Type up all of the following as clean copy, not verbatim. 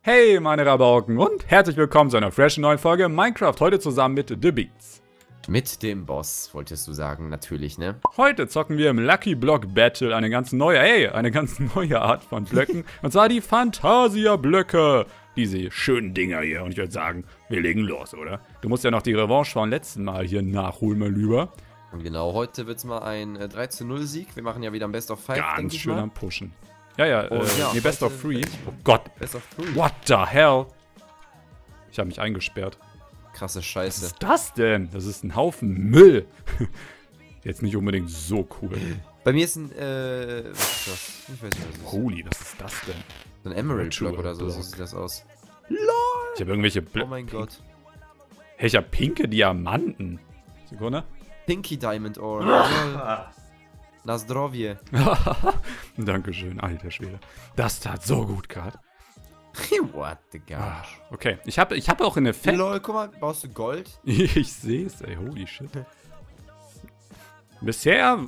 Hey meine Rabauken und herzlich willkommen zu einer freshen neuen Folge Minecraft, heute zusammen mit The Beats. Mit dem Boss, wolltest du sagen, natürlich, ne? Heute zocken wir im Lucky Block Battle eine ganz neue Art von Blöcken. Und zwar die Fantasia-Blöcke. Diese schönen Dinger hier. Und ich würde sagen, wir legen los, oder? Du musst ja noch die Revanche vom letzten Mal hier nachholen, mein Lieber. Und genau, heute wird es mal ein 3:0 Sieg. Wir machen ja wieder ein Best of 5, Ganz schön am Pushen. Ja, nee, Best of 3. Oh Gott. Best of 3. What the hell? Ich habe mich eingesperrt. Krasse Was Scheiße. ist das denn? Das ist ein Haufen Müll. Jetzt nicht unbedingt so cool. Bei mir ist ein, was ist das? Ich weiß nicht, was das ist. Holy, was ist das denn? So ein Emerald-Block oder so, Block. so sieht das aus. Ich habe irgendwelche Oh mein Gott. Hey, ich habe pinke Diamanten. Sekunde. Pinky Diamond Ore. Na zdrowie. Dankeschön, alter Schwede. Das tat so gut gerade. What the gosh. Okay, ich hab auch einen Effekt. Lol, guck mal, baust du Gold? Ich sehe es, ey, holy shit. Bisher...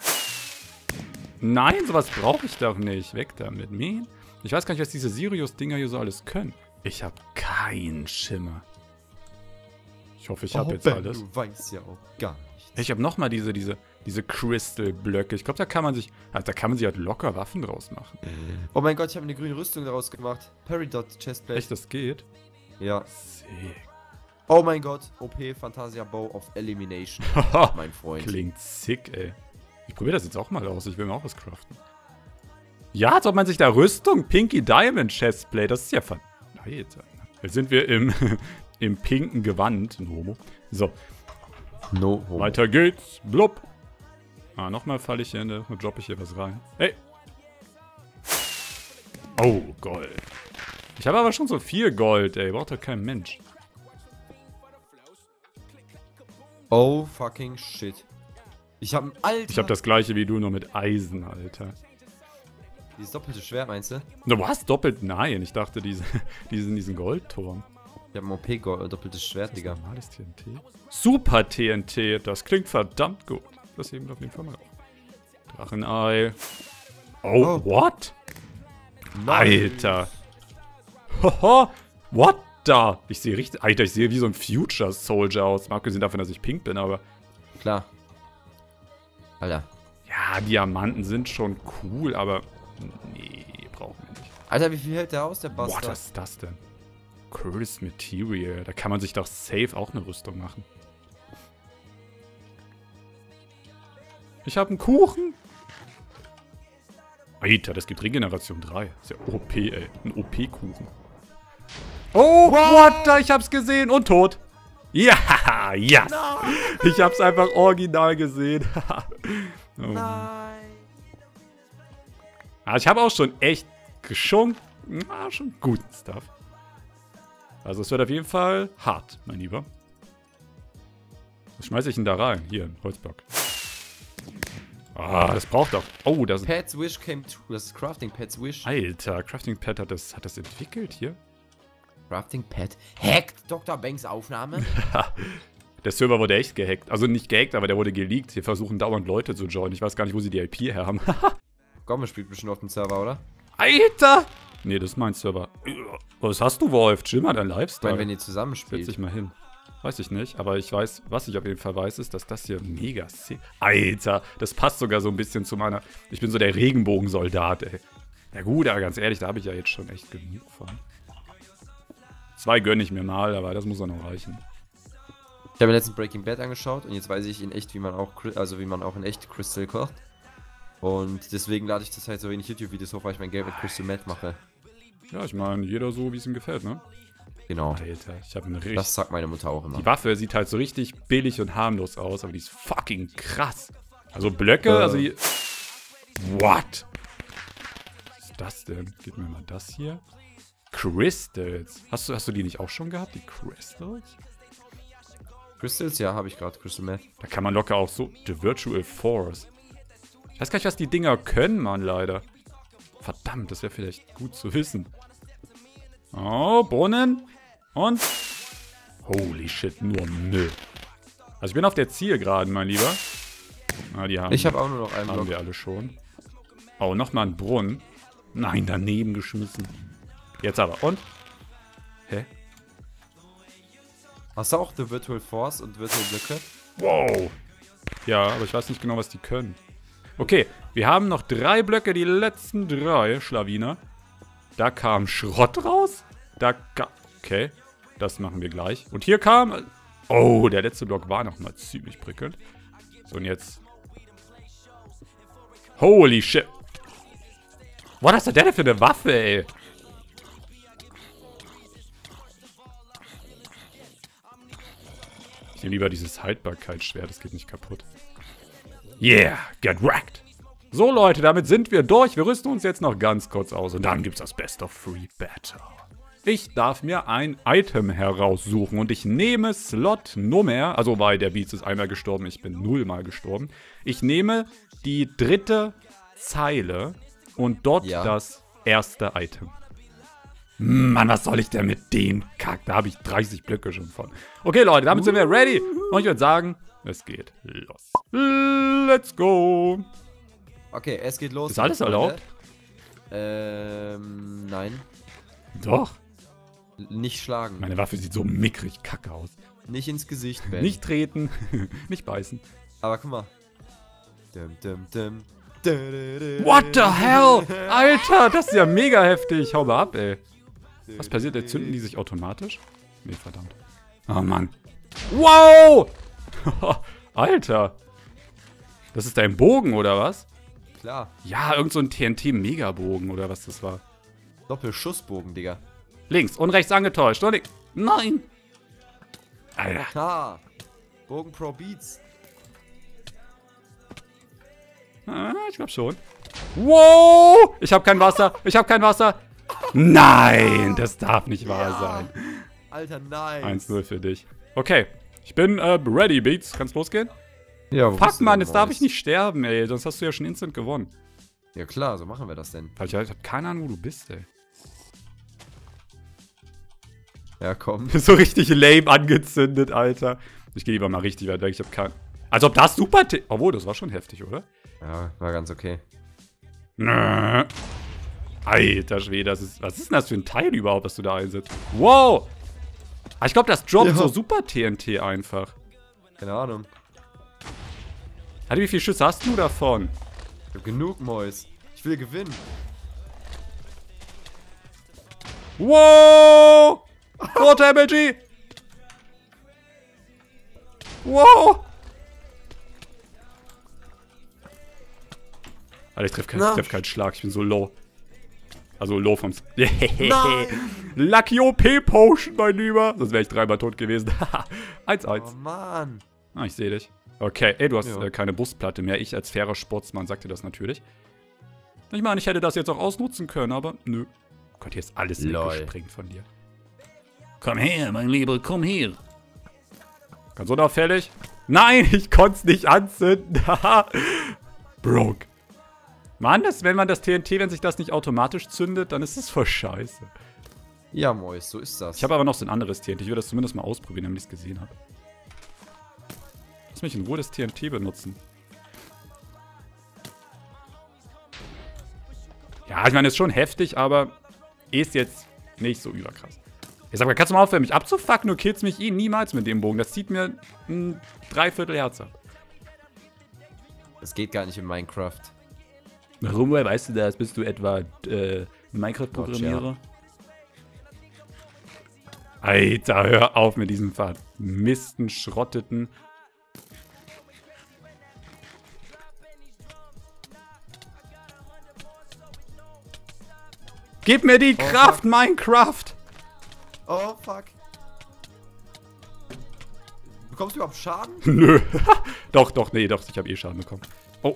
Nein, sowas brauche ich doch nicht. Weg damit. Man. Ich weiß gar nicht, was diese Sirius-Dinger hier so alles können. Ich habe keinen Schimmer. Ich hoffe, ich habe jetzt alles. Du weißt ja auch gar nicht. Ich habe nochmal diese Crystal-Blöcke. Ich glaube, da kann man sich halt locker Waffen draus machen. Oh mein Gott, ich habe eine grüne Rüstung daraus gemacht. Peridot Chestplate. Echt, das geht? Ja. Sick. Oh mein Gott, OP Fantasia Bow of Elimination, mein Freund. Klingt sick, ey. Ich probiere das jetzt auch mal aus. Ich will mir auch was craften. Ja, als ob man sich da Rüstung, Pinky Diamond Chestplate, das ist ja Alter. Jetzt sind wir im pinken Gewand. No homo. So, No homo. weiter geht's. Blub. Ah, nochmal falle ich hier droppe ich hier was rein. Hey. Oh, Gold. Ich habe aber schon so viel Gold, ey. Braucht doch kein Mensch. Oh fucking shit. Ich habe Ich habe das gleiche wie du, nur mit Eisen, Alter. Dieses doppelte Schwert, meinst du? Du was? Doppelt? Nein, ich dachte diesen Goldturm. Ich habe ein OP doppeltes Schwert, Digga. Normales TNT? Super TNT, das klingt verdammt gut. Das heben wir auf jeden Fall mal auf. Drachenei. Oh, what? Alter. Hoho, what da? Ich sehe richtig, Alter, ich sehe wie so ein Future Soldier aus. Mal abgesehen davon, dass ich pink bin, aber... Klar. Alter. Ja, Diamanten sind schon cool, aber... Nee, brauchen wir nicht. Alter, wie viel hält der aus, der Bastard? What, was ist das denn? Cursed Material. Da kann man sich doch safe auch eine Rüstung machen. Ich habe einen Kuchen. Alter, das gibt Regeneration 3. Das ist ja OP, ey. Ein OP-Kuchen. Oh, what? Da, ich hab's gesehen. Und tot. Ja, yes. Nein. Ich hab's einfach original gesehen. Oh. Nein. Also ich habe auch schon echt geschunkt. Schon guten Stuff. Also es wird auf jeden Fall hart, mein Lieber. Was schmeiße ich denn da rein? Hier, ein Holzblock. Ah, das braucht doch... Oh, das ist... Pet's Wish came true. Das ist Crafting Pet's Wish. Alter, Crafting Pad hat das entwickelt hier? Crafting Pad. Hackt Dr. Banks Aufnahme? Der Server wurde echt gehackt. Also nicht gehackt, aber der wurde geleakt. Hier versuchen dauernd Leute zu joinen. Ich weiß gar nicht, wo sie die IP her haben. Gomme spielt bestimmt auf dem Server, oder? Alter! Nee, das ist mein Server. Was hast du, Wolf? Chill mal dein Ich Lifestyle. meine, wenn ihr zusammen spielt. Setz dich mal hin. Weiß ich nicht, aber ich weiß, was ich auf jeden Fall weiß, ist, dass das hier mega sick... Alter, das passt sogar so ein bisschen zu meiner... Ich bin so der Regenbogensoldat, ey. Na gut, aber ganz ehrlich, da habe ich ja jetzt schon echt genug von. 2 gönne ich mir mal, aber das muss auch noch reichen. Ich habe mir letztens Breaking Bad angeschaut und jetzt weiß ich in echt, wie man auch in echt Crystal kocht. Und deswegen lade ich das halt so wenig YouTube-Videos hoch, weil ich mein Geld mit Crystal Meth mache. Ja, ich meine, jeder so, wie es ihm gefällt, ne? Genau. Alter, ich habe eine richtig... Das sagt meine Mutter auch immer. Die Waffe sieht halt so richtig billig und harmlos aus, aber die ist fucking krass. Also Blöcke, also die... What? Was ist das denn? Gib mir mal das hier. Crystals. Hast du die nicht auch schon gehabt, die Crystals? Crystals? Ja, habe ich gerade. Crystal Meth. Da kann man locker auch so... The Virtual Force. Ich weiß gar nicht, was die Dinger können, Mann, leider. Verdammt, das wäre vielleicht gut zu wissen. Oh, Brunnen. Und... Holy shit, nur Müll. Also ich bin auf der Zielgeraden, mein Lieber. Ah, die haben... Ich habe auch nur noch einen Haben Block. wir alle schon. Oh, nochmal ein Brunnen. Nein, daneben geschmissen. Jetzt aber. Und? Hast du auch The Virtual Force und Virtual Blöcke? Wow. Ja, aber ich weiß nicht genau, was die können. Okay, wir haben noch 3 Blöcke, die letzten 3 Schlawiner. Da kam Schrott raus. Da kam... Okay, das machen wir gleich. Und hier kam... Oh, der letzte Block war nochmal ziemlich prickelnd. So, und jetzt... Holy shit. Was ist der denn für eine Waffe, ey? Ich nehme lieber dieses Haltbarkeitsschwert, das geht nicht kaputt. Yeah, get wrecked. So, Leute, damit sind wir durch. Wir rüsten uns jetzt noch ganz kurz aus und dann gibt's das Best of 3 Battle. Ich darf mir ein Item heraussuchen und ich nehme Slot Nummer, also weil der Beats ist einmal gestorben, ich bin 0-mal gestorben. Ich nehme die 3. Zeile und dort das erste Item. Mann, was soll ich denn mit dem Kack? Da habe ich 30 Blöcke schon von. Okay, Leute, damit sind wir ready. Und ich würde sagen, es geht los. Let's go. Okay, es geht los. Ist alles erlaubt? Nein. Doch. Nicht schlagen. Meine Waffe sieht so mickrig kacke aus. Nicht ins Gesicht, Ben. Nicht treten. Nicht beißen. Aber guck mal. What the hell? Alter, das ist ja mega heftig. Hau mal ab, ey. Was passiert? Zünden die sich automatisch? Nee, verdammt. Oh, Mann. Wow! Alter. Das ist dein Bogen, oder was? Klar. Ja, irgend so ein TNT-Megabogen, oder was das war. Doppelschussbogen, Digga. Links und rechts angetäuscht. Und nein! Alter. Ha! Bogen Pro Beats. Ich glaub schon. Wow! Ich hab kein Wasser. Ich hab kein Wasser. Nein, das darf nicht wahr sein. Alter, nein. 1-0 für dich. Okay, ich bin ready, Beats. Kann's losgehen? Ja, Fuck, Mann, jetzt darf ich nicht sterben, ey. Sonst hast du ja schon instant gewonnen. Ja klar, so machen wir das denn. Ich hab keine Ahnung, wo du bist, ey. Ja, komm. So richtig lame angezündet, Alter. Ich gehe lieber mal richtig weit weg. Ich hab keinen... Als ob das super... Obwohl, das war schon heftig, oder? Ja, war ganz okay. Nö. Alter Schwede, was ist denn das für ein Teil überhaupt, was du da einsetzt? Wow! Ich glaube, das droppt so super TNT einfach. Keine Ahnung. Alter, wie viele Schüsse hast du davon? Ich hab genug, Mois. Ich will gewinnen. Wow! Water MLG! Wow! Alter, ich treff keinen Schlag, ich bin so low. Also low vom... Lucky OP Potion, mein Lieber. Sonst wäre ich 3-mal tot gewesen. 1-1. Oh, Mann. Ah, ich sehe dich. Okay, ey, du hast keine Brustplatte mehr. Ich als fairer Sportsmann sagte das natürlich. Ich meine, ich hätte das jetzt auch ausnutzen können, aber nö. Oh Gott, hier ist alles weggesprengt von dir. Komm her, mein Lieber, komm her. Ganz unauffällig. Nein, ich konnte es nicht anzünden. Broke. Mann, wenn man das TNT, wenn sich das nicht automatisch zündet, dann ist es voll scheiße. Ja, Mois, so ist das. Ich habe aber noch so ein anderes TNT. Ich will das zumindest mal ausprobieren, damit ich es gesehen habe. Lass mich in Ruhe das TNT benutzen. Ja, ich meine, ist schon heftig, aber ist jetzt nicht so überkrass. Ich sag mal, kannst du mal aufhören, mich abzufucken? Du killst mich niemals mit dem Bogen. Das zieht mir ein Dreiviertel Herz ab. Das geht gar nicht in Minecraft. Warum, woher weißt du das? Bist du etwa Minecraft-Programmierer? Alter, hör auf mit diesem vermissten, schrotteten... Gib mir die Kraft, fuck. Minecraft! Oh, fuck. Bekommst du überhaupt Schaden? Nö. Doch, nee, ich habe eh Schaden bekommen. Oh.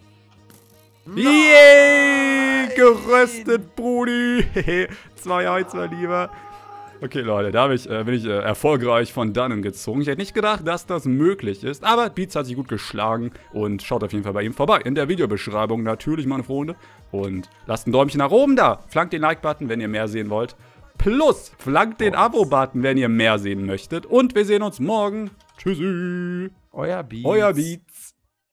Yay! Geröstet, Brudi! 2-1, mein Lieber. Okay, Leute, da bin ich erfolgreich von dannen gezogen. Ich hätte nicht gedacht, dass das möglich ist. Aber Beats hat sich gut geschlagen. Und schaut auf jeden Fall bei ihm vorbei. In der Videobeschreibung natürlich, meine Freunde. Und lasst ein Däumchen nach oben da. Flankt den Like-Button, wenn ihr mehr sehen wollt. Plus, flankt den Abo-Button, wenn ihr mehr sehen möchtet. Und wir sehen uns morgen. Tschüssi. Euer Beats. Euer Beats.